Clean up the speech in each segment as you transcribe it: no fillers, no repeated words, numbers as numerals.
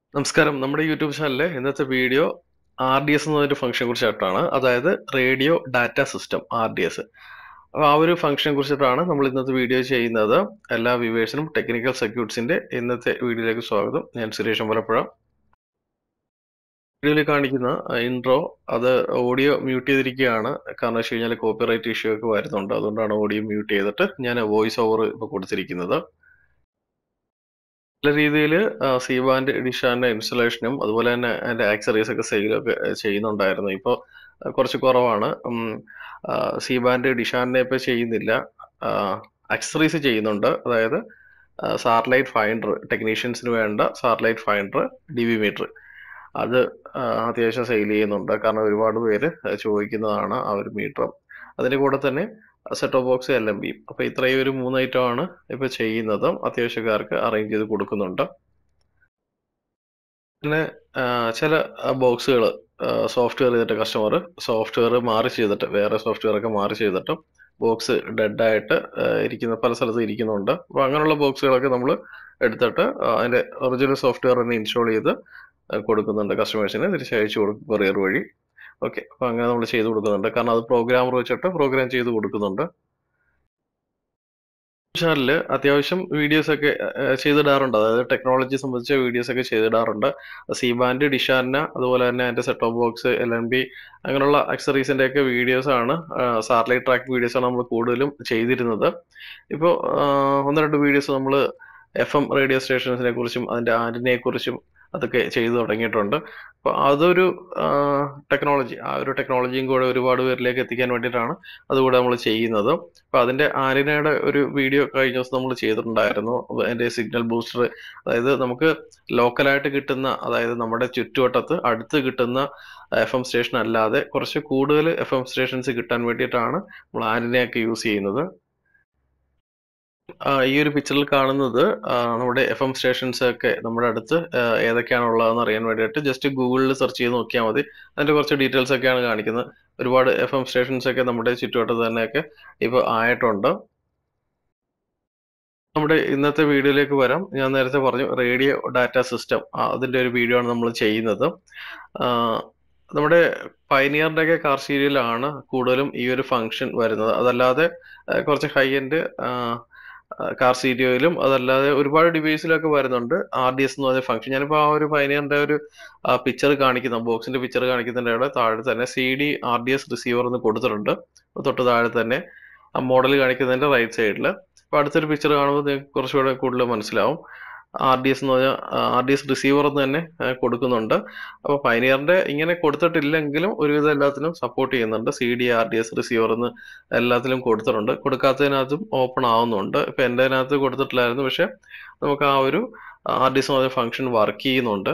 നമസ്കാരം. നമ്മുടെ യൂട്യൂബ് ചാനലിലെ ഇന്നത്തെ വീഡിയോ RDS എന്നൊരു ഫംഗ്ഷനെ കുറിച്ചായിട്ടാണ്. അതായത് റേഡിയോ ഡാറ്റ സിസ്റ്റം RDS. അപ്പോൾ ആ ഒരു ഫംഗ്ഷനെ കുറിച്ചിട്ടാണ് നമ്മൾ ഇന്നത്തെ വീഡിയോ ചെയ്യുന്നത്. എല്ലാ വ്യൂവേഴ്സിനും ടെക്നിക്കൽ സർക്യൂട്ട്സിന്റെ ഇന്നത്തെ വീഡിയോയിലേക്ക് സ്വാഗതം. ഞാൻ സുരേഷ് അമ്പലപ്പുഴ. വീഡിയോയിൽ കാണിക്കുന്ന ഇൻട്രോ അത് ഓഡിയോ മ്യൂട്ട് ചെയ്തിരിക്കുകയാണ്. കാരണം വെച്ച് കഴിഞ്ഞാൽ കോപ്പിറൈറ്റ് ഇഷ്യൂ ഒക്കെ വരുന്നുണ്ട്. അതുകൊണ്ടാണ് ഓഡിയോ മ്യൂട്ട് ചെയ്തിട്ട് ഞാൻ വോയിസ് ഓവർ ഇപ്പോൾ കൊടുത്തിരിക്കുന്നത്. നല്ല രീതിയിൽ സി ബാൻഡ് ഡിഷാന്റെ ഇൻസ്റ്റലേഷനും അതുപോലെ തന്നെ അതിന്റെ ആക്സറീസ് ഒക്കെ സെയിലൊക്കെ ചെയ്യുന്നുണ്ടായിരുന്നു. ഇപ്പോൾ കുറച്ച് കുറവാണ്. സി ബാൻഡ് ഡിഷാന്റെ ഇപ്പോൾ ചെയ്യുന്നില്ല. ആക്സറീസ് ചെയ്യുന്നുണ്ട്. അതായത് സാറ്റലൈറ്റ് ഫൈൻഡർ, ടെക്നീഷ്യൻസിന് വേണ്ട സാറ്റലൈറ്റ് ഫൈൻഡർ, DV മീറ്റർ അത് അത്യാവശ്യം സെയിൽ ചെയ്യുന്നുണ്ട്. കാരണം ഒരുപാട് പേര് ചോദിക്കുന്നതാണ് ആ ഒരു മീറ്റർ. അതിൻ്റെ കൂടെ തന്നെ സെറ്റ് ഓഫ് ബോക്സ് LMB. അപ്പോൾ ഇത്രയും ഒരു 3 ഐറ്റമാണ് ഇപ്പോൾ ചെയ്യുന്നത്. അത്യാവശ്യക്കാർക്ക് അറേഞ്ച് ചെയ്ത് കൊടുക്കുന്നുണ്ട്. പിന്നെ ചില ബോക്സുകൾ സോഫ്റ്റ്വെയർ ചെയ്തിട്ട് കസ്റ്റമർ സോഫ്റ്റ്വെയർ മാറി ചെയ്തിട്ട് വേറെ സോഫ്റ്റ്വെയർ ഒക്കെ മാറി ചെയ്തിട്ട് ബോക്സ് ഡെഡായിട്ട് ഇരിക്കുന്ന പല സ്ഥലത്തും ഇരിക്കുന്നുണ്ട്. അപ്പോൾ അങ്ങനെയുള്ള ബോക്സുകളൊക്കെ നമ്മൾ എടുത്തിട്ട് അതിൻ്റെ ഒറിജിനൽ സോഫ്റ്റ്വെയർ തന്നെ ഇൻസ്റ്റാൾ ചെയ്ത് കൊടുക്കുന്നുണ്ട് കസ്റ്റമേഴ്സിന്. തിരിച്ചയച്ചു കൊടുക്കും കൊറിയർ വഴി. ഓക്കെ, അപ്പോൾ അങ്ങനെ നമ്മൾ ചെയ്ത് കൊടുക്കുന്നുണ്ട്. കാരണം അത് പ്രോഗ്രാമർ വെച്ചിട്ട് പ്രോഗ്രാം ചെയ്ത് കൊടുക്കുന്നുണ്ട്. ചാനലിൽ അത്യാവശ്യം വീഡിയോസ് ഒക്കെ ചെയ്തിടാറുണ്ട്. അതായത് ടെക്നോളജി സംബന്ധിച്ച വീഡിയോസ് ഒക്കെ ചെയ്തിടാറുണ്ട്. സി ബാൻഡ്, ഡിഷാന, അതുപോലെ തന്നെ അതിന്റെ സെറ്റ് ഓഫ് ബോക്സ്, LMB അങ്ങനെയുള്ള അക്സറീസിന്റെ ഒക്കെ വീഡിയോസ് ആണ്, സാറ്റലൈറ്റ് ട്രാക്ക് വീഡിയോസ് ആണ് നമ്മൾ കൂടുതലും ചെയ്തിരുന്നത്. ഇപ്പോൾ 1-2 വീഡിയോസ് നമ്മൾ FM റേഡിയോ സ്റ്റേഷൻസിനെ കുറിച്ചും അതിന്റെ ആന്റിനയെ കുറിച്ചും അതൊക്കെ ചെയ്തു തുടങ്ങിയിട്ടുണ്ട്. അപ്പോൾ അതൊരു ടെക്നോളജി, ആ ഒരു ടെക്നോളജിയും കൂടെ ഒരുപാട് പേരിലേക്ക് എത്തിക്കാൻ വേണ്ടിയിട്ടാണ് അതുകൂടെ നമ്മൾ ചെയ്യുന്നത്. അപ്പോൾ അതിന്റെ ആന്റിനയുടെ ഒരു വീഡിയോ കഴിഞ്ഞ ദിവസം നമ്മൾ ചെയ്തിട്ടുണ്ടായിരുന്നു. അതിന്റെ സിഗ്നൽ ബൂസ്റ്റർ, അതായത് നമുക്ക് ലോക്കലായിട്ട് കിട്ടുന്ന, അതായത് നമ്മുടെ ചുറ്റുവട്ടത്ത് അടുത്ത് കിട്ടുന്ന FM സ്റ്റേഷൻ അല്ലാതെ കുറച്ച് കൂടുതൽ FM സ്റ്റേഷൻസ് കിട്ടാൻ വേണ്ടിയിട്ടാണ് നമ്മൾ ആന്റിനയൊക്കെ യൂസ് ചെയ്യുന്നത്. ഈ ഒരു പിക്ചറിൽ കാണുന്നത് നമ്മുടെ FM സ്റ്റേഷൻസ് ഒക്കെ നമ്മുടെ അടുത്ത് ഏതൊക്കെയാണുള്ളതെന്ന് അറിയാൻ വേണ്ടിയിട്ട് ജസ്റ്റ് ഗൂഗിളിൽ സെർച്ച് ചെയ്ത് നോക്കിയാൽ മതി. അതിന്റെ കുറച്ച് ഡീറ്റെയിൽസ് ഒക്കെയാണ് കാണിക്കുന്നത്. ഒരുപാട് FM സ്റ്റേഷൻസ് ഒക്കെ നമ്മുടെ ചുറ്റുവട്ടത്ത് തന്നെയൊക്കെ ഇപ്പോൾ ആയിട്ടുണ്ട്. നമ്മുടെ ഇന്നത്തെ വീഡിയോയിലേക്ക് വരാം. ഞാൻ നേരത്തെ പറഞ്ഞു റേഡിയോ ഡാറ്റ സിസ്റ്റം, അതിന്റെ ഒരു വീഡിയോ ആണ് നമ്മൾ ചെയ്യുന്നത്. നമ്മുടെ പയനിയറിന്റെ ഒക്കെ കാർ സീരിയലാണ് കൂടുതലും ഈ ഒരു ഫംഗ്ഷൻ വരുന്നത്. അതല്ലാതെ കുറച്ച് ഹൈ എൻഡ് കാർ സീരിയയിലും അതല്ലാതെ ഒരുപാട് ഡിവൈസിലൊക്കെ വരുന്നുണ്ട് RDS എന്ന് പറഞ്ഞ ഫംഗ്ഷൻ. ഞാനിപ്പോൾ ആ ഒരു പയനിയറിന്റെ ഒരു പിക്ചർ കാണിക്കുന്ന, ബോക്സിന്റെ പിക്ചർ കാണിക്കുന്നതിന്റെ അവിടെ താഴെ തന്നെ CD RDS റിസീവർ എന്ന് കൊടുത്തിട്ടുണ്ട്. തൊട്ട് താഴെ തന്നെ ആ മോഡൽ കാണിക്കുന്നതിന്റെ റൈറ്റ് സൈഡിൽ. അപ്പോൾ അടുത്തൊരു പിക്ചർ കാണുമ്പോൾ നിങ്ങൾക്ക് കുറച്ചുകൂടെ കൂടുതൽ മനസ്സിലാവും. RDS എന്ന് പറഞ്ഞാൽ RDS റിസീവർ എന്ന് തന്നെ കൊടുക്കുന്നുണ്ട്. അപ്പോൾ പയനിയറിന്റെ ഇങ്ങനെ കൊടുത്തിട്ടില്ലെങ്കിലും ഒരുവിധം എല്ലാത്തിനും സപ്പോർട്ട് ചെയ്യുന്നുണ്ട്. CD RDS റിസീവർ എന്ന് എല്ലാത്തിലും കൊടുത്തിട്ടുണ്ട്. കൊടുക്കാത്തതിനകത്തും ഓപ്പൺ ആവുന്നുണ്ട്. ഇപ്പം എൻ്റെ അതിനകത്ത് കൊടുത്തിട്ടില്ലായിരുന്നു, പക്ഷെ നമുക്ക് ആ ഒരു RDS എന്ന് പറഞ്ഞ ഫംഗ്ഷൻ വർക്ക് ചെയ്യുന്നുണ്ട്.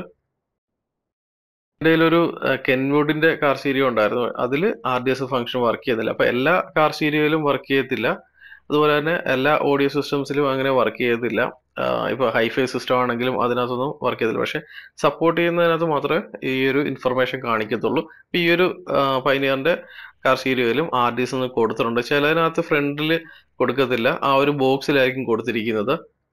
ഒരു കെൻവുഡിന്റെ കാർ സീരിയോ ഉണ്ടായിരുന്നു. അതിൽ RDS ഫംഗ്ഷൻ വർക്ക് ചെയ്യുന്നില്ല. അപ്പൊ എല്ലാ കാർ സീരിയോയിലും വർക്ക് ചെയ്യത്തില്ല. അതുപോലെ തന്നെ എല്ലാ ഓഡിയോ സിസ്റ്റംസിലും അങ്ങനെ വർക്ക് ചെയ്യത്തില്ല. ഇപ്പൊ ഹൈഫൈ സിസ്റ്റം ആണെങ്കിലും അതിനകത്തൊന്നും വർക്ക് ചെയ്തില്ല. പക്ഷെ സപ്പോർട്ട് ചെയ്യുന്നതിനകത്ത് മാത്രമേ ഈ ഒരു ഇൻഫർമേഷൻ കാണിക്കത്തുള്ളൂ. ഈ ഒരു പൈനിയറിന്റെ കാർ സീരിയോയിലും RDS എന്ന് കൊടുത്തിട്ടുണ്ട്. ചിലതിനകത്ത് ഫ്രണ്ടിൽ കൊടുക്കത്തില്ല, ആ ഒരു ബോക്സിലായിരിക്കും കൊടുത്തിരിക്കുന്നത്.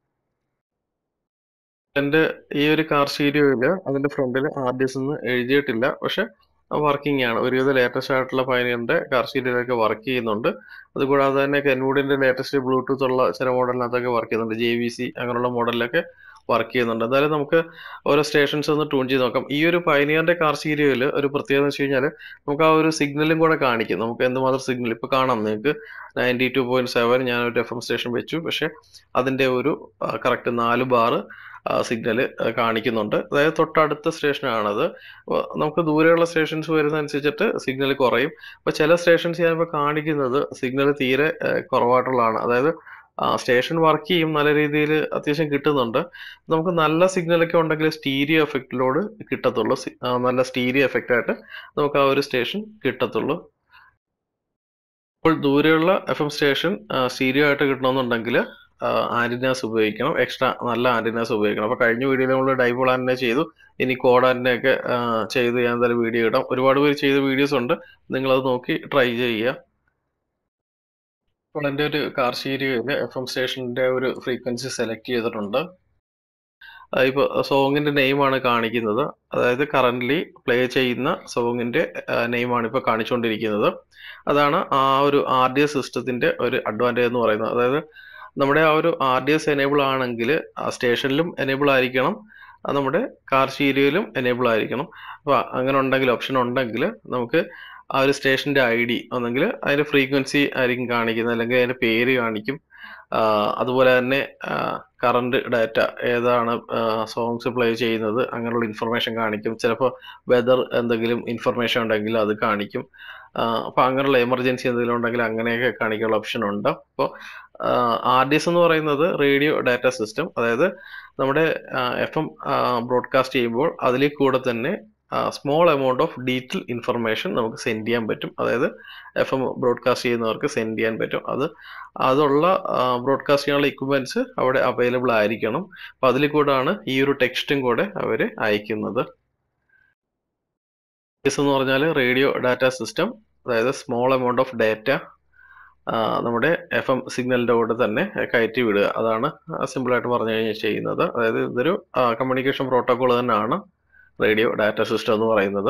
എൻ്റെ ഈ ഒരു കാർ സ്റ്റീരിയോയില് അതിന്റെ ഫ്രണ്ടിൽ RDS എന്ന് എഴുതിയിട്ടില്ല, പക്ഷെ വർക്കിംഗ് ആണ്. ഒരുവിധം ലേറ്റസ്റ്റ് ആയിട്ടുള്ള പയനിയറിന്റെ കാർ സ്റ്റീരിയോയിലൊക്കെ വർക്ക് ചെയ്യുന്നുണ്ട്. അതുകൂടാതെ തന്നെ കെൻവുഡിന്റെ ലേറ്റസ്റ്റ് ബ്ലൂടൂത്ത് ഉള്ള ചില മോഡലിനകത്തൊക്കെ വർക്ക് ചെയ്യുന്നുണ്ട്. JVC അങ്ങനെയുള്ള മോഡലിലൊക്കെ വർക്ക് ചെയ്യുന്നുണ്ട്. എന്തായാലും നമുക്ക് ഓരോ സ്റ്റേഷൻസ് ഒന്ന് ട്യൂൺ ചെയ്ത് നോക്കാം. ഈ ഒരു പയനിയറിന്റെ കാർ സ്റ്റീരിയോയിൽ ഒരു പ്രത്യേകത എന്ന് വെച്ച് കഴിഞ്ഞാൽ നമുക്ക് ആ ഒരു സിഗ്നലും കൂടെ കാണിക്കും. നമുക്ക് എന്തുമാത്രം സിഗ്നൽ ഇപ്പൊ കാണാം നിങ്ങൾക്ക്. 92.7 ഞാനൊരു FM സ്റ്റേഷൻ വെച്ചു, പക്ഷെ അതിന്റെ ഒരു കറക്റ്റ് 4 ബാർ സിഗ്നൽ കാണിക്കുന്നുണ്ട്. അതായത് തൊട്ടടുത്ത സ്റ്റേഷനാണത്. നമുക്ക് ദൂരെയുള്ള സ്റ്റേഷൻസ് വരുന്ന അനുസരിച്ചിട്ട് സിഗ്നൽ കുറയും. അപ്പോൾ ചില സ്റ്റേഷൻസ് ഞാനിപ്പോൾ കാണിക്കുന്നത് സിഗ്നൽ തീരെ കുറവായിട്ടുള്ളതാണ്. അതായത് സ്റ്റേഷൻ വർക്ക് ചെയ്യും, നല്ല രീതിയിൽ അത്യാവശ്യം കിട്ടുന്നുണ്ട്. നമുക്ക് നല്ല സിഗ്നലൊക്കെ ഉണ്ടെങ്കിൽ സ്റ്റീരിയോ എഫക്റ്റിലോട് കിട്ടത്തുള്ളൂ. നല്ല സ്റ്റീരിയോ എഫക്റ്റ് ആയിട്ട് നമുക്ക് ആ ഒരു സ്റ്റേഷൻ കിട്ടത്തുള്ളൂ. അപ്പോൾ ദൂരെയുള്ള FM സ്റ്റേഷൻ സ്റ്റീരിയോ ആയിട്ട് കിട്ടണമെന്നുണ്ടെങ്കിൽ ആന്റിനാസ് ഉപയോഗിക്കണം. എക്സ്ട്രാ നല്ല ആന്റിനാസ് ഉപയോഗിക്കണം. അപ്പോൾ കഴിഞ്ഞ വീഡിയോയിൽ നമ്മൾ ഡൈപോൾ ആന്റിന ചെയ്തു. ഇനി കോഡ് ആന്റിനയൊക്കെ ചെയ്ത് ഞാൻ എന്തായാലും വീഡിയോ ഇടാം. ഒരുപാട് പേര് ചെയ്ത വീഡിയോസ് ഉണ്ട്, നിങ്ങളത് നോക്കി ട്രൈ ചെയ്യുക. അപ്പോൾ എൻ്റെ ഒരു കാർ സ്റ്റീരിയോയിൽ FM സ്റ്റേഷൻ്റെ ഒരു ഫ്രീക്വൻസി സെലക്ട് ചെയ്തിട്ടുണ്ട്. ഇപ്പോൾ സോങ്ങിന്റെ നെയിമാണ് കാണിക്കുന്നത്. അതായത് കറന്റ്ലി പ്ലേ ചെയ്യുന്ന സോങ്ങിന്റെ നെയിമാണ് ഇപ്പോൾ കാണിച്ചുകൊണ്ടിരിക്കുന്നത്. അതാണ് ആ ഒരു RDS സിസ്റ്റത്തിന്റെ ഒരു അഡ്വാൻറ്റേജ് എന്ന് പറയുന്നത്. അതായത് നമ്മുടെ ആ ഒരു RDS എനേബിൾ ആണെങ്കിൽ ആ സ്റ്റേഷനിലും എനേബിൾ ആയിരിക്കണം, നമ്മുടെ കാർ സ്റ്റീരിയോയിലും എനേബിൾ ആയിരിക്കണം. അപ്പോൾ അങ്ങനെ ഉണ്ടെങ്കിൽ, ഓപ്ഷൻ ഉണ്ടെങ്കിൽ നമുക്ക് ആ ഒരു സ്റ്റേഷന്റെ ID ഒന്നെങ്കിൽ അതിന്റെ ഫ്രീക്വൻസി ആയിരിക്കും കാണിക്കുന്നത്, അല്ലെങ്കിൽ അതിന്റെ പേര് കാണിക്കും. അതുപോലെ തന്നെ കറണ്ട് ഡാറ്റ ഏതാണ് സോങ്സ് പ്ലേ ചെയ്യുന്നത് അങ്ങനെയുള്ള ഇൻഫർമേഷൻ കാണിക്കും. ചിലപ്പോൾ വെതർ എന്തെങ്കിലും ഇൻഫർമേഷൻ ഉണ്ടെങ്കിൽ അത് കാണിക്കും. അപ്പോൾ അങ്ങനെയുള്ള എമർജൻസി എന്തെങ്കിലും ഉണ്ടെങ്കിൽ അങ്ങനെയൊക്കെ കാണിക്കാനുള്ള ഓപ്ഷൻ ഉണ്ട്. അപ്പോൾ RDS എന്ന് പറയുന്നത് റേഡിയോ ഡാറ്റ സിസ്റ്റം. അതായത് നമ്മുടെ FM ബ്രോഡ്കാസ്റ്റ് ചെയ്യുമ്പോൾ അതിൽ കൂടെ തന്നെ small amount of detail information നമുക്ക് സെൻഡ് ചെയ്യാൻ പറ്റും. അതായത് FM ബ്രോഡ്കാസ്റ്റ് ചെയ്യുന്നവർക്ക് സെൻഡ് ചെയ്യാൻ പറ്റും. അതുള്ള ബ്രോഡ്കാസ്റ്റ് ചെയ്യാനുള്ള ഇക്വിപ്മെന്റ്സ് അവിടെ അവൈലബിൾ ആയിരിക്കണം. അപ്പോൾ അതിൽ കൂടാണ് ഈ ഒരു ടെക്സ്റ്റും കൂടെ അവർ അയക്കുന്നത്. RDS എന്ന് പറഞ്ഞാൽ റേഡിയോ ഡാറ്റ സിസ്റ്റം. അതായത് സ്മോൾ എമൗണ്ട് ഓഫ് ഡാറ്റ നമ്മുടെ FM സിഗ്നലിന്റെ കൂടെ തന്നെ കയറ്റി വിടുക. അതാണ് സിമ്പിളായിട്ട് പറഞ്ഞു കഴിഞ്ഞാൽ ചെയ്യുന്നത്. അതായത് ഇതൊരു കമ്മ്യൂണിക്കേഷൻ പ്രോട്ടോകോൾ തന്നെയാണ് റേഡിയോ ഡാറ്റ സിസ്റ്റം എന്ന് പറയുന്നത്.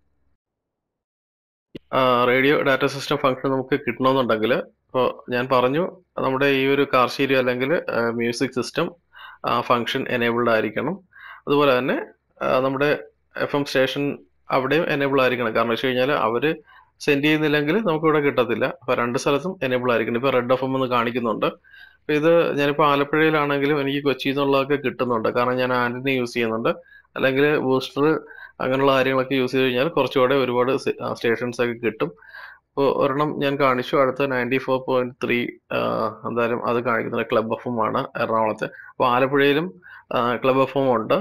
റേഡിയോ ഡാറ്റ സിസ്റ്റം ഫംഗ്ഷൻ നമുക്ക് കിട്ടണമെന്നുണ്ടെങ്കിൽ, ഇപ്പോൾ ഞാൻ പറഞ്ഞു നമ്മുടെ ഈ ഒരു കാർ സ്റ്റീരിയോ അല്ലെങ്കിൽ മ്യൂസിക് സിസ്റ്റം ഫംഗ്ഷൻ എനേബിൾഡ് ആയിരിക്കണം. അതുപോലെ തന്നെ നമ്മുടെ FM സ്റ്റേഷൻ അവിടെയും എനേബിൾ ആയിരിക്കണം. കാരണം വെച്ച് കഴിഞ്ഞാൽ അവർ സെൻഡ് ചെയ്യുന്നില്ലെങ്കിൽ നമുക്കിവിടെ കിട്ടത്തില്ല. അപ്പോൾ രണ്ട് സ്ഥലത്തും എനേബിൾ ആയിരിക്കണം. ഇപ്പോൾ റെഡ് FM എന്ന് കാണിക്കുന്നുണ്ട്. അപ്പോൾ ഇത് ഞാനിപ്പോൾ ആലപ്പുഴയിലാണെങ്കിലും എനിക്ക് കൊച്ചിയിൽ നിന്നുള്ളതൊക്കെ കിട്ടുന്നുണ്ട്. കാരണം ഞാൻ ആന്റിന യൂസ് ചെയ്യുന്നുണ്ട്. അല്ലെങ്കിൽ ബൂസ്റ്റർ അങ്ങനെയുള്ള കാര്യങ്ങളൊക്കെ യൂസ് ചെയ്ത് കഴിഞ്ഞാൽ കുറച്ചുകൂടെ ഒരുപാട് സ്റ്റേഷൻസ് ഒക്കെ കിട്ടും. ഇപ്പോൾ ഒരെണ്ണം ഞാൻ കാണിച്ചു, അടുത്ത 94.3 എന്തായാലും അത് കാണിക്കുന്നത് ക്ലബ് FM ആണ് എറണാകുളത്തെ. അപ്പോൾ ആലപ്പുഴയിലും ക്ലബ് FM ഉണ്ട്,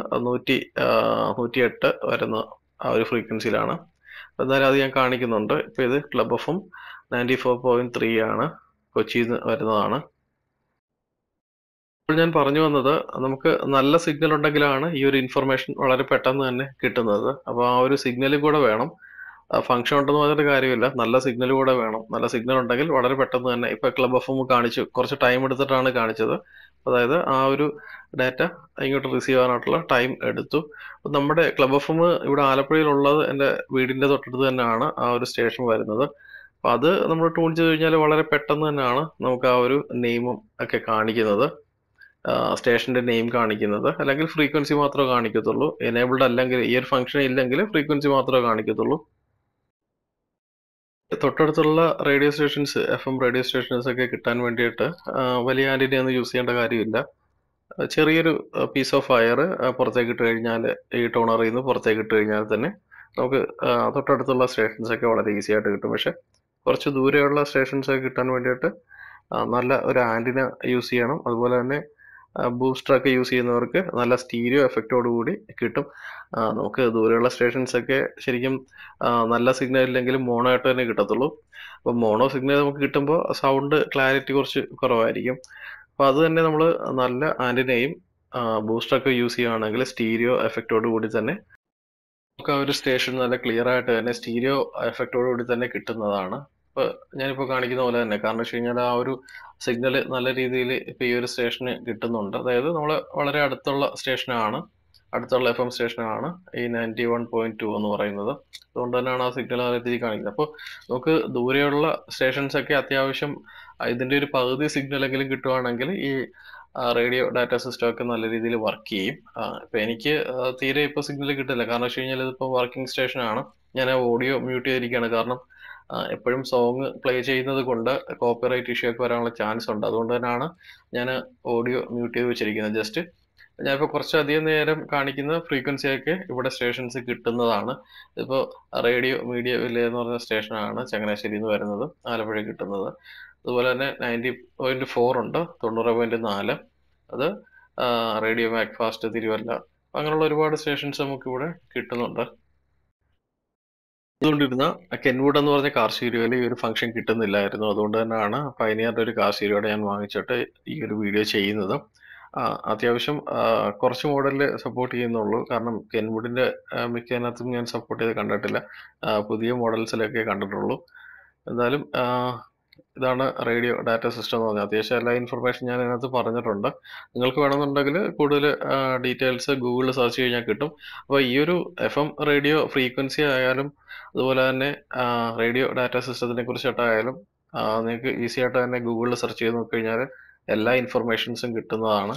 108 വരുന്ന ആ ഒരു ഫ്രീക്വൻസിയിലാണ്. എന്തായാലും അത് ഞാൻ കാണിക്കുന്നുണ്ട്. ഇപ്പോൾ ഇത് ക്ലബ് FM 94.3 ആണ്, കൊച്ചിയിൽ നിന്ന് വരുന്നതാണ്. ഇപ്പോൾ ഞാൻ പറഞ്ഞു വന്നത്, നമുക്ക് നല്ല സിഗ്നൽ ഉണ്ടെങ്കിലാണ് ഈ ഒരു ഇൻഫർമേഷൻ വളരെ പെട്ടെന്ന് തന്നെ കിട്ടുന്നത്. അപ്പോൾ ആ ഒരു സിഗ്നലും കൂടെ വേണം. ഫംഗ്ഷൻ ഉണ്ടെന്ന് പറഞ്ഞിട്ട് കാര്യമില്ല, നല്ല സിഗ്നൽ കൂടെ വേണം. നല്ല സിഗ്നൽ ഉണ്ടെങ്കിൽ വളരെ പെട്ടെന്ന് തന്നെ, ഇപ്പോൾ ക്ലബ് FM കാണിച്ചു, കുറച്ച് ടൈം എടുത്തിട്ടാണ് കാണിച്ചത്. അതായത് ആ ഒരു ഡാറ്റ ഇങ്ങോട്ട് റിസീവ് ചെയ്യാനായിട്ടുള്ള ടൈം എടുത്തു. അപ്പോൾ നമ്മുടെ ക്ലബ് FM ഇവിടെ ആലപ്പുഴയിലുള്ളത് എൻ്റെ വീടിൻ്റെ തൊട്ടടുത്ത് തന്നെയാണ് ആ ഒരു സ്റ്റേഷൻ വരുന്നത്. അപ്പോൾ അത് നമ്മൾ ട്യൂൺ ചെയ്ത് കഴിഞ്ഞാൽ വളരെ പെട്ടെന്ന് തന്നെയാണ് നമുക്ക് ആ ഒരു നെയിമും ഒക്കെ കാണിക്കുന്നത്, സ്റ്റേഷന്റെ നെയിം കാണിക്കുന്നത്. അല്ലെങ്കിൽ ഫ്രീക്വൻസി മാത്രമേ കാണിക്കത്തുള്ളൂ. എനേബിൾഡ് അല്ലെങ്കിൽ ഈ ഒരു ഫംഗ്ഷൻ ഇല്ലെങ്കിൽ ഫ്രീക്വൻസി മാത്രമേ കാണിക്കത്തുള്ളൂ. തൊട്ടടുത്തുള്ള radio stations, FM radio stations ഒക്കെ കിട്ടാൻ വേണ്ടിയിട്ട് വലിയ ആന്റിന ഒന്നും യൂസ് ചെയ്യേണ്ട കാര്യമില്ല. ചെറിയൊരു പീസ് ഓഫ് വയർ പുറത്തേക്ക് ഇട്ട് കഴിഞ്ഞാൽ, ഈ ടോണറിൽ നിന്ന് പുറത്തേക്ക് ഇട്ട് കഴിഞ്ഞാൽ തന്നെ നമുക്ക് തൊട്ടടുത്തുള്ള സ്റ്റേഷൻസ് ഒക്കെ വളരെ ഈസി ആയിട്ട് കിട്ടും. പക്ഷെ കുറച്ച് ദൂരെയുള്ള സ്റ്റേഷൻസ് ഒക്കെ കിട്ടാൻ വേണ്ടിയിട്ട് നല്ല ഒരു ആന്റിന യൂസ് ചെയ്യണം. അതുപോലെ തന്നെ ബൂസ്റ്ററൊക്കെ യൂസ് ചെയ്യുന്നവർക്ക് നല്ല സ്റ്റീരിയോ എഫക്റ്റോട് കൂടി കിട്ടും. നമുക്ക് ദൂരെയുള്ള സ്റ്റേഷൻസ് ഒക്കെ ശരിക്കും നല്ല സിഗ്നൽ ഇല്ലെങ്കിലും മോണോ ആയിട്ട് തന്നെ കിട്ടത്തുള്ളൂ. അപ്പോൾ മോണോ സിഗ്നൽ നമുക്ക് കിട്ടുമ്പോൾ സൗണ്ട് ക്ലാരിറ്റി കുറച്ച് കുറവായിരിക്കും. അപ്പോൾ അത് തന്നെ നമ്മൾ നല്ല ആന്റിനയും ബൂസ്റ്ററൊക്കെ യൂസ് ചെയ്യുകയാണെങ്കിൽ സ്റ്റീരിയോ എഫക്റ്റോട് കൂടി തന്നെ നമുക്ക് ആ ഒരു സ്റ്റേഷൻ നല്ല ക്ലിയർ ആയിട്ട് തന്നെ സ്റ്റീരിയോ എഫക്റ്റോട് കൂടി തന്നെ കിട്ടുന്നതാണ്. ഇപ്പോൾ ഞാനിപ്പോൾ കാണിക്കുന്ന പോലെ തന്നെ. കാരണം വെച്ച് കഴിഞ്ഞാൽ ആ ഒരു സിഗ്നൽ നല്ല രീതിയിൽ ഇപ്പോൾ ഈ ഒരു സ്റ്റേഷന് കിട്ടുന്നുണ്ട്. അതായത് നമ്മൾ വളരെ അടുത്തുള്ള സ്റ്റേഷനാണ്, അടുത്തുള്ള FM സ്റ്റേഷനാണ് ഈ 91.2 എന്ന് പറയുന്നത്. അതുകൊണ്ട് തന്നെയാണ് ആ സിഗ്നൽ നല്ല രീതിയിൽ കാണിക്കുന്നത്. അപ്പോൾ നമുക്ക് ദൂരെയുള്ള സ്റ്റേഷൻസ് ഒക്കെ അത്യാവശ്യം ഇതിൻ്റെ ഒരു പകുതി സിഗ്നലെങ്കിലും കിട്ടുവാണെങ്കിൽ ഈ റേഡിയോ ഡാറ്റ സിസ്റ്റം ഒക്കെ നല്ല രീതിയിൽ വർക്ക് ചെയ്യും. ഇപ്പം എനിക്ക് തീരെ ഇപ്പോൾ സിഗ്നൽ കിട്ടില്ല. കാരണം വെച്ച് കഴിഞ്ഞാൽ ഇതിപ്പോൾ വർക്കിംഗ് സ്റ്റേഷനാണ്. ഞാൻ ഓഡിയോ മ്യൂട്ട് ചെയ്തിരിക്കുകയാണ്. കാരണം എപ്പോഴും സോങ് പ്ലേ ചെയ്യുന്നത് കൊണ്ട് കോപ്പിറൈറ്റ് ഇഷ്യൂ ഒക്കെ വരാനുള്ള ചാൻസ് ഉണ്ട്. അതുകൊണ്ട് തന്നെയാണ് ഞാൻ ഓഡിയോ മ്യൂട്ട് ചെയ്ത് വെച്ചിരിക്കുന്നത്. ജസ്റ്റ് ഞാനിപ്പോൾ കുറച്ചധികം നേരം കാണിക്കുന്ന ഫ്രീക്വൻസിയൊക്കെ ഇവിടെ സ്റ്റേഷൻസ് കിട്ടുന്നതാണ്. ഇപ്പോൾ റേഡിയോ മീഡിയ വില്ലേജ് എന്ന് പറഞ്ഞ സ്റ്റേഷനാണ് ചങ്ങനാശ്ശേരിയിൽ നിന്ന് വരുന്നത്, ആലപ്പുഴ കിട്ടുന്നത്. അതുപോലെ തന്നെ 90.4 ഉണ്ട്, 90.4. അത് റേഡിയോ മാക്ഫാസ്റ്റ് തിരുവല്ല. അങ്ങനെയുള്ള ഒരുപാട് സ്റ്റേഷൻസ് നമുക്കിവിടെ കിട്ടുന്നുണ്ട്. അതുകൊണ്ടിരുന്ന കെൻവുഡ് എന്ന് പറഞ്ഞ കാർ സ്റ്റീരിയോയിൽ ഈ ഒരു ഫംഗ്ഷൻ കിട്ടുന്നില്ലായിരുന്നു. അതുകൊണ്ട് തന്നെയാണ് പയനിയറിന്റെ ഒരു കാർ സ്റ്റീരിയോടെ ഞാൻ വാങ്ങിച്ചിട്ട് ഈ ഒരു വീഡിയോ ചെയ്യുന്നത്. അത്യാവശ്യം കുറച്ച് മോഡലിൽ സപ്പോർട്ട് ചെയ്യുന്നുള്ളൂ. കാരണം കെൻവുഡിന്റെ മിക്കതിനകത്തും ഞാൻ സപ്പോർട്ട് ചെയ്ത് കണ്ടിട്ടില്ല. പുതിയ മോഡൽസിലൊക്കെ കണ്ടിട്ടുള്ളൂ. എന്തായാലും ഇതാണ് റേഡിയോ ഡാറ്റ സിസ്റ്റം എന്ന് പറഞ്ഞാൽ. അത്യാവശ്യം എല്ലാ ഇൻഫർമേഷൻ ഞാൻ ഇതിനകത്ത് പറഞ്ഞിട്ടുണ്ട്. നിങ്ങൾക്ക് വേണമെന്നുണ്ടെങ്കിൽ കൂടുതൽ ഡീറ്റെയിൽസ് ഗൂഗിളിൽ സെർച്ച് കഴിഞ്ഞാൽ കിട്ടും. അപ്പോൾ ഈ ഒരു FM റേഡിയോ ഫ്രീക്വൻസി ആയാലും അതുപോലെ തന്നെ റേഡിയോ ഡാറ്റ സിസ്റ്റത്തിനെ കുറിച്ചിട്ടായാലും നിങ്ങൾക്ക് ഈസി ആയിട്ട് തന്നെ ഗൂഗിളിൽ സെർച്ച് ചെയ്ത് നോക്കിക്കഴിഞ്ഞാൽ എല്ലാ ഇൻഫർമേഷൻസും കിട്ടുന്നതാണ്.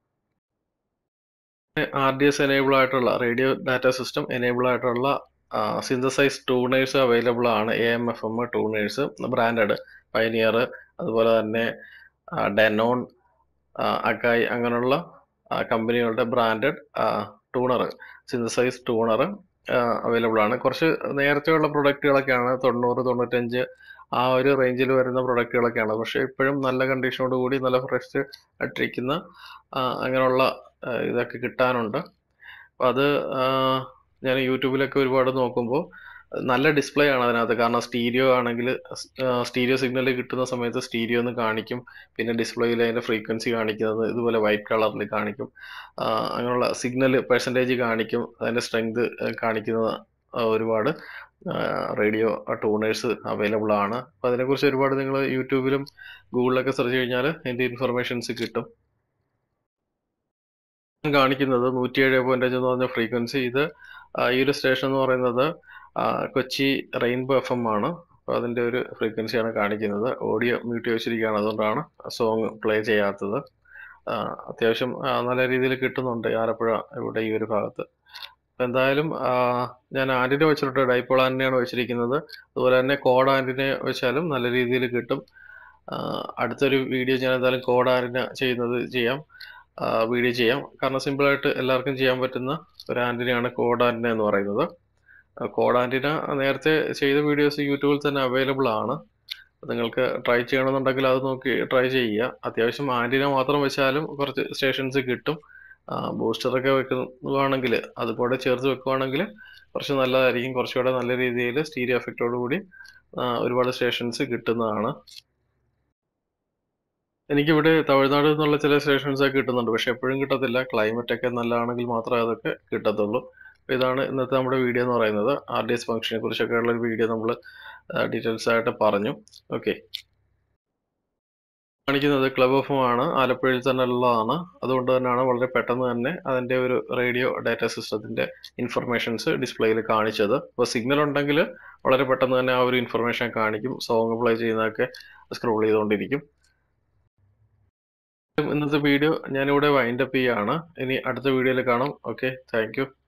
RDS എനേബിൾ ആയിട്ടുള്ള റേഡിയോ ഡാറ്റ സിസ്റ്റം എനേബിൾ ആയിട്ടുള്ള സിന്തസൈസ് ട്യൂണേഴ്സ് അവൈലബിൾ ആണ്. AM/FM ട്യൂണേഴ്സ് ബ്രാൻഡഡ് പൈനിയർ, അതുപോലെ തന്നെ ഡെനോൺ, അക്കായ് അങ്ങനെയുള്ള കമ്പനികളുടെ branded tuner, synthesize tuner available ആണ്. കുറച്ച് നേരത്തെയുള്ള പ്രൊഡക്റ്റുകളൊക്കെയാണ് 90-95 ആ ഒരു റേഞ്ചിൽ വരുന്ന പ്രൊഡക്റ്റുകളൊക്കെയാണ്. പക്ഷേ ഇപ്പോഴും നല്ല കണ്ടീഷനോട് കൂടി നല്ല ഫ്രഷ് ആയിട്ടിരിക്കുന്ന അങ്ങനെയുള്ള ഇതൊക്കെ കിട്ടാനുണ്ട്. അപ്പോൾ അത് ഞാൻ യൂട്യൂബിലൊക്കെ ഒരുപാട് നോക്കുമ്പോൾ നല്ല ഡിസ്പ്ലേ ആണ് അതിനകത്ത്. കാരണം സ്റ്റീരിയോ ആണെങ്കിൽ സ്റ്റീരിയോ സിഗ്നൽ കിട്ടുന്ന സമയത്ത് സ്റ്റീരിയോ എന്ന് കാണിക്കും. പിന്നെ ഡിസ്പ്ലേയിൽ അതിൻ്റെ ഫ്രീക്വൻസി കാണിക്കുന്നത് ഇതുപോലെ വൈറ്റ് കളറിൽ കാണിക്കും. അങ്ങനെയുള്ള സിഗ്നൽ പെർസെൻറ്റേജ് കാണിക്കും, അതിൻ്റെ സ്ട്രെങ്ത് കാണിക്കുന്ന ഒരുപാട് റേഡിയോ ട്യൂണേഴ്സ് അവൈലബിൾ ആണ്. അപ്പോൾ അതിനെക്കുറിച്ച് ഒരുപാട് നിങ്ങൾ യൂട്യൂബിലും ഗൂഗിളിലൊക്കെ സെർച്ച് കഴിഞ്ഞാൽ അതിൻ്റെ ഇൻഫർമേഷൻസ് കിട്ടും. കാണിക്കുന്നത് 107.5 എന്ന് പറഞ്ഞ ഫ്രീക്വൻസി. ഇത് ഈ ഒരു സ്റ്റേഷൻ എന്ന് പറയുന്നത് കൊച്ചി റെയിൻബോ FM ആണ്. അപ്പോൾ അതിൻ്റെ ഒരു ഫ്രീക്വൻസിയാണ് കാണിക്കുന്നത്. ഓഡിയോ മ്യൂട്ട് വെച്ചിരിക്കുകയാണ്, അതുകൊണ്ടാണ് സോങ് പ്ലേ ചെയ്യാത്തത്. അത്യാവശ്യം നല്ല രീതിയിൽ കിട്ടുന്നുണ്ട് ആലപ്പുഴ ഇവിടെ ഈ ഒരു ഭാഗത്ത്. അപ്പോൾ എന്തായാലും ഞാൻ ആൻറ്റിന വെച്ചിട്ടുണ്ട്, ഡൈപോൾ ആൻറ്റിനയാണ് വെച്ചിരിക്കുന്നത്. അതുപോലെ തന്നെ കോഡ് ആൻറ്റിന വെച്ചാലും നല്ല രീതിയിൽ കിട്ടും. അടുത്തൊരു വീഡിയോ ഞാൻ എന്തായാലും കോഡ് ആൻറ്റിന വീഡിയോ ചെയ്യാം. കാരണം സിമ്പിളായിട്ട് എല്ലാവർക്കും ചെയ്യാൻ പറ്റുന്ന ഒരു ആൻറ്റിനയാണ് കോഡ് ആൻറ്റിന എന്ന് പറയുന്നത്. കോഡ് ആൻറ്റിന നേരത്തെ ചെയ്ത വീഡിയോസ് യൂട്യൂബിൽ തന്നെ അവൈലബിൾ ആണ്. നിങ്ങൾക്ക് ട്രൈ ചെയ്യണമെന്നുണ്ടെങ്കിൽ അത് നോക്കി ട്രൈ ചെയ്യുക. അത്യാവശ്യം ആൻറ്റിന മാത്രം വെച്ചാലും കുറച്ച് സ്റ്റേഷൻസ് കിട്ടും. ബൂസ്റ്ററൊക്കെ വെക്കുകയാണെങ്കിൽ അതുകൂടെ ചേർത്ത് വെക്കുകയാണെങ്കിൽ കുറച്ച് നല്ലതായിരിക്കും. കുറച്ചുകൂടെ നല്ല രീതിയിൽ സ്റ്റീരിയോ എഫക്റ്റോട് കൂടി ഒരുപാട് സ്റ്റേഷൻസ് കിട്ടുന്നതാണ്. എനിക്കിവിടെ തമിഴ്നാട് നിന്നുള്ള ചില സ്റ്റേഷൻസൊക്കെ കിട്ടുന്നുണ്ട്, പക്ഷെ എപ്പോഴും കിട്ടത്തില്ല. ക്ലൈമറ്റൊക്കെ നല്ലതാണെങ്കിൽ മാത്രമേ അതൊക്കെ കിട്ടത്തുള്ളൂ. അപ്പോൾ ഇതാണ് ഇന്നത്തെ നമ്മുടെ വീഡിയോ എന്ന് പറയുന്നത്. RDS ഫംഗ്ഷനെ കുറിച്ചൊക്കെ ഉള്ള ഒരു വീഡിയോ നമ്മൾ ഡീറ്റെയിൽസ് ആയിട്ട് പറഞ്ഞു. ഓക്കെ, കാണിക്കുന്നത് ക്ലബ് FM ആണ്, ആലപ്പുഴയിൽ തന്നെ ഉള്ളതാണ്. അതുകൊണ്ട് തന്നെയാണ് വളരെ പെട്ടെന്ന് തന്നെ അതിൻ്റെ ഒരു റേഡിയോ ഡാറ്റ സിസ്റ്റത്തിൻ്റെ ഇൻഫർമേഷൻസ് ഡിസ്പ്ലേയിൽ കാണിച്ചത്. അപ്പോൾ സിഗ്നൽ ഉണ്ടെങ്കിൽ വളരെ പെട്ടെന്ന് തന്നെ ആ ഒരു ഇൻഫർമേഷൻ കാണിക്കും. സോങ് പ്ലേ ചെയ്യുന്നതൊക്കെ സ്ക്രോൾ ചെയ്തുകൊണ്ടിരിക്കും. ഇന്നത്തെ വീഡിയോ ഞാനിവിടെ വൈൻഡപ്പ് ചെയ്യുകയാണ്. ഇനി അടുത്ത വീഡിയോയിൽ കാണാം. Okay, thank U.